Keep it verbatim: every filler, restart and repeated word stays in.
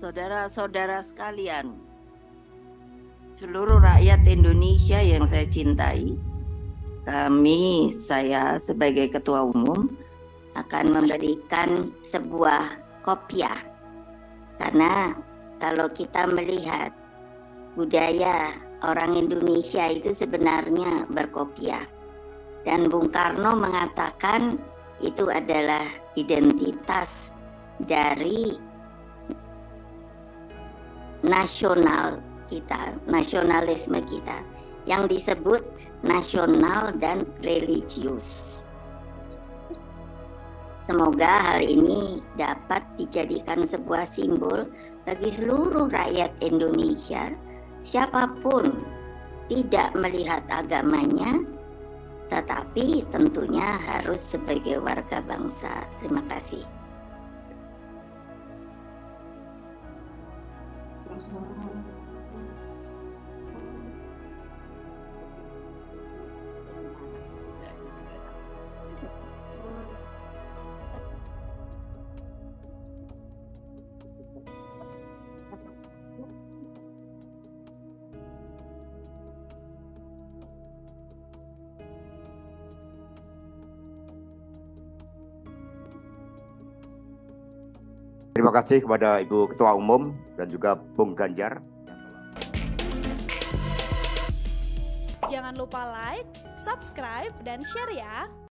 saudara-saudara sekalian, seluruh rakyat Indonesia yang saya cintai, kami, saya sebagai Ketua Umum akan memberikan sebuah kopiah. Karena kalau kita melihat budaya orang Indonesia itu sebenarnya berkopiah. Dan Bung Karno mengatakan itu adalah identitas dari nasional kita, nasionalisme kita, yang disebut nasional dan religius. Semoga hal ini dapat dijadikan sebuah simbol bagi seluruh rakyat Indonesia, siapapun, tidak melihat agamanya, tetapi tentunya harus sebagai warga bangsa. Terima kasih. Terima kasih kepada Ibu Ketua Umum dan juga Bung Ganjar. Jangan lupa like, subscribe, dan share ya.